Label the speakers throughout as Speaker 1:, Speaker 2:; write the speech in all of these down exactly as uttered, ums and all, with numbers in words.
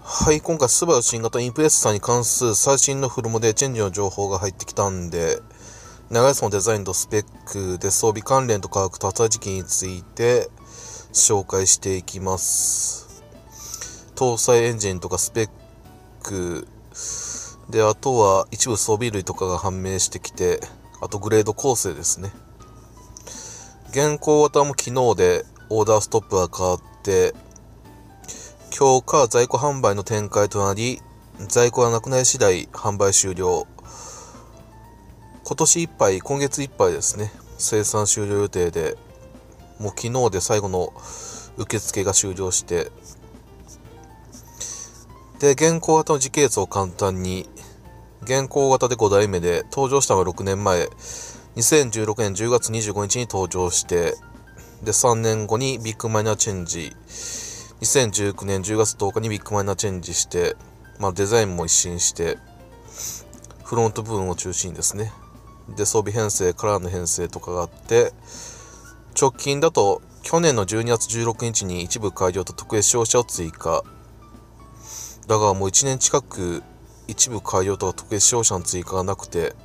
Speaker 1: はい、今回スバル新型インプレッサーに関する最新のフルモデルチェンジの情報が入ってきたんで、長安のデザインとスペックで装備関連と価格と発売時期について紹介していきます。搭載エンジンとかスペックで、あとは一部装備類とかが判明してきて、あとグレード構成ですね。現行型も昨日でオーダーストップが変わって、今日から在庫販売の展開となり、在庫がなくなり次第販売終了。今年いっぱい、今月いっぱいですね、生産終了予定で、もう昨日で最後の受付が終了して、で、現行型の時系列を簡単に、現行型でごだいめで登場したのがろくねんまえ、にせんじゅうろくねんじゅうがつにじゅうごにちに登場して、で、さんねんごにビッグマイナーチェンジ、にせんじゅうきゅうねんじゅうがつとおかにビッグマイナーチェンジして、まあ、デザインも一新して、フロント部分を中心にですね。で、装備編成、カラーの編成とかがあって、直近だと去年のじゅうにがつじゅうろくにちに一部改良と特別照射を追加。だがもういちねん近く一部改良とか特別照射の追加がなくて、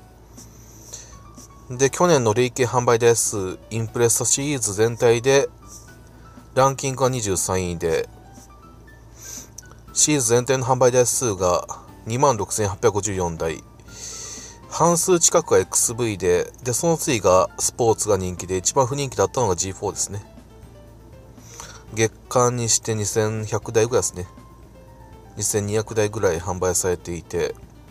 Speaker 1: で、去年の累計販売台数、インプレッサシリーズ全体でランキングがにじゅうさんいで、シリーズ全体の販売台数が にまんろくせんはっぴゃくごじゅうよんだい。半数近くが エックスブイ で、で、その次がスポーツが人気で、一番不人気だったのが ジーフォー ですね。月間にしてにせんひゃくだいぐらいですね。にせんにひゃくだいぐらい販売されていて、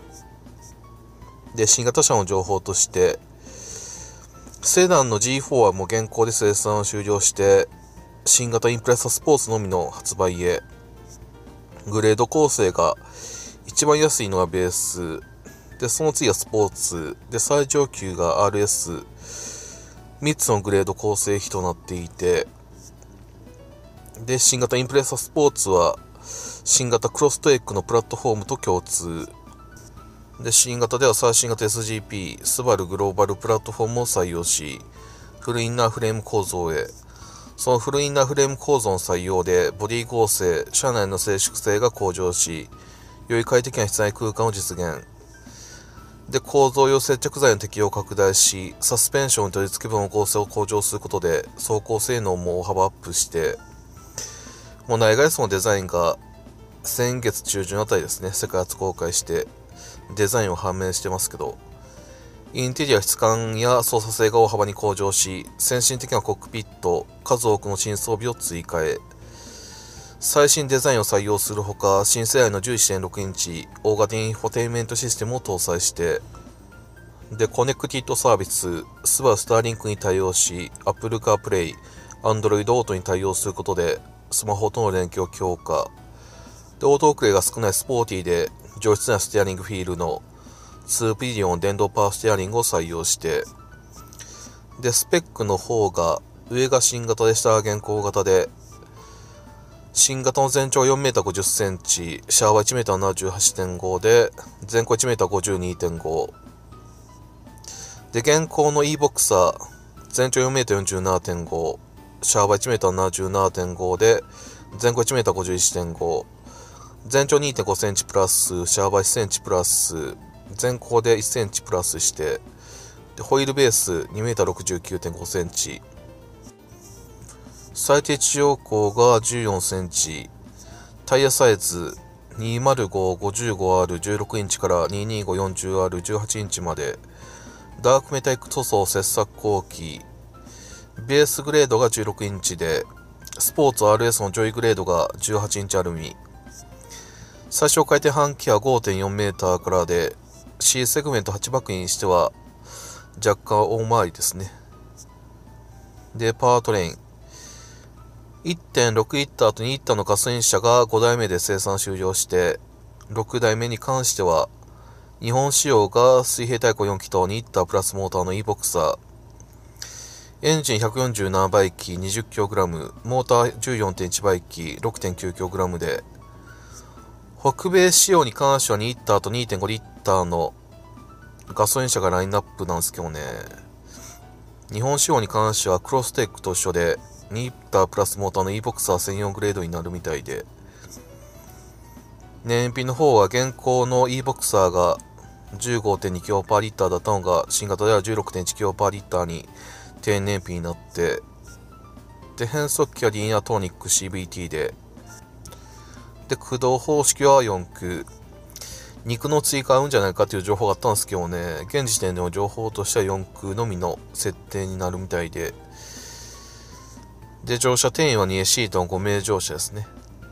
Speaker 1: で、新型車の情報として、セダンの ジーフォー はもう現行で生産を終了して、新型インプレッサスポーツのみの発売へ。グレード構成が一番安いのがベースで、その次はスポーツで、最上級が アールエス、みっつのグレード構成比となっていて、で、新型インプレッサスポーツは新型クロストエックのプラットフォームと共通で、新型では最新型 エスジーピー スバルグローバルプラットフォームを採用し、フルインナーフレーム構造へ。そのフルインナーフレーム構造の採用で、ボディ剛性、車内の静粛性が向上し、より快適な室内空間を実現。で、構造用接着剤の適用を拡大し、サスペンションと取り付け部の剛性を向上することで、走行性能も大幅アップして、もう内外装のデザインが先月中旬あたりですね、世界初公開して、デザインを判明してますけど、インテリア質感や操作性が大幅に向上し、先進的なコックピット、数多くの新装備を追加へ。最新デザインを採用するほか、新世代の じゅういってんろくインチ大型インフォテインメントシステムを搭載して、で、コネクティッドサービス、スバルスターリンクに対応し、Apple CarPlay、Android Auto に対応することで、スマホとの連携を強化。で、オート遅れが少ないスポーティーで、上質なステアリングフィールのツーピリオン電動パワーステアリングを採用して、で、スペックの方が、上が新型で下が現行型で、新型の全長 よんメーターごじゅっセンチ、シャワー いちメーターななじゅうはちてんご で、全高 いちメーターごじゅうにてんご。で、現行の e ボクサー、全長 よんメーターよんじゅうななてんご、シャワー いちメーターななじゅうななてんご で、全高 いちメーターごじゅういちてんご。全長 にてんごセンチプラス、シャーバーいちセンチプラス、全高でいちセンチプラスして、でホイールベース にメーターろくじゅうきゅうてんごセンチ、最低地上高がじゅうよんセンチ、タイヤサイズ にまるご、ごじゅうごアール、じゅうろくインチからににご、よんじゅうアール、じゅうはちインチまで、ダークメタリック塗装切削後期、ベースグレードがじゅうろくインチで、スポーツ アールエス のジョイグレードがじゅうはちインチアルミ、最小回転半径は ごてんよんメーターからで、C セグメントハッチバックにしては若干大回りですね。で、パワートレイン。いってんろくリッターとにリッターのガソリン車がごだいめで生産終了して、ろくだいめに関しては、日本仕様が水平対向よん気筒にリッタープラスモーターの e ボクサー。エンジン ひゃくよんじゅうななばいき にじゅっキログラム、モーター じゅうよんてんいちばいき ろくてんきゅうキログラム で、北米仕様に関してはにリッターと にてんごリッターのガソリン車がラインナップなんですけどね。日本仕様に関してはクロステックと一緒でにリッタープラスモーターの e ボクサー専用グレードになるみたいで、 燃費の方は現行の e ボクサーが じゅうごてんにキロパーリッターだったのが新型では じゅうろくてんいちキロパーリッターに低燃費になって、で変速機はリニアトーニック シーブイティー で、で駆動方式はよんく、肉の追加合うんじゃないかという情報があったんですけどね、現時点での情報としてはよんくのみの設定になるみたいで、で乗車定員は にエー シートのごめい乗車ですね。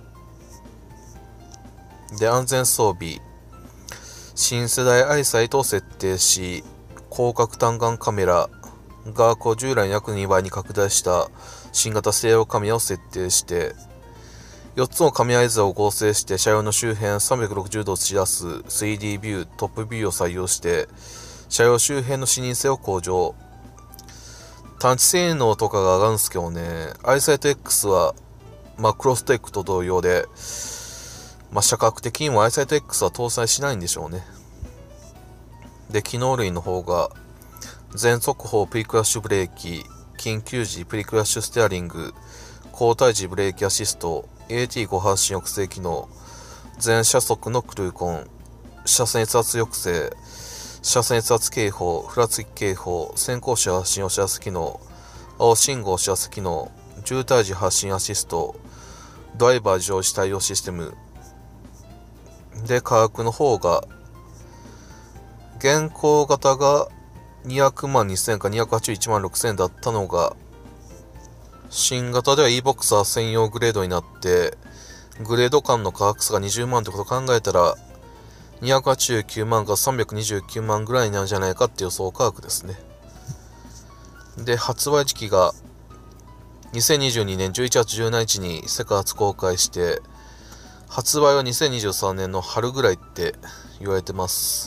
Speaker 1: で安全装備、新世代アイサイトを設定し、広角単眼カメラ画角を従来の約にばいに拡大した新型ステレオカメラを設定して、よっつのカメラ絵図を合成して車両の周辺さんびゃくろくじゅうどを映し出す スリーディー ビュー、トップビューを採用して車両周辺の視認性を向上。探知性能とかが上がるんですけどね、アイサイト X はマクロステックと同様で、まあ、車格的にも アイサイト X は搭載しないんでしょうね。で機能類の方が全速報プリクラッシュブレーキ、緊急時プリクラッシュステアリング、後退時ブレーキアシスト、エーティーご 発進抑制機能、全車速のクルーコン、車線越圧抑制、車線越圧警報、ふらつき警報、先行車発進お知らせ機能、青信号お知らせ機能、渋滞時発進アシスト、ドライバー常時対応システムで、価格の方が現行型がにひゃくまんにせんかにひゃくはちじゅういちまんろくせんだったのが、新型では e ボクサー専用グレードになって、グレード間の価格差がにじゅうまんってことを考えたらにひゃくはちじゅうきゅうまんかさんびゃくにじゅうきゅうまんぐらいになるんじゃないかっていう予想価格ですね。で発売時期がにせんにじゅうにねんじゅういちがつじゅうしちにちに世界初公開して、発売はにせんにじゅうさんねんの春ぐらいって言われてます。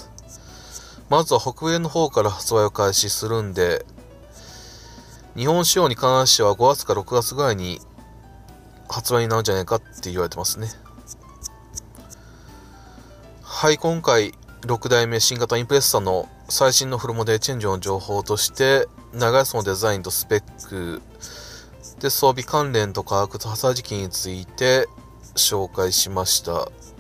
Speaker 1: まずは北米の方から発売を開始するんで、日本仕様に関してはごがつかろくがつぐらいに発売になるんじゃないかって言われてますね。はい、今回ろくだいめ新型インプレッサの最新のフルモデルチェンジの情報として、長安のデザインとスペックで装備関連と価格と発売時期について紹介しました。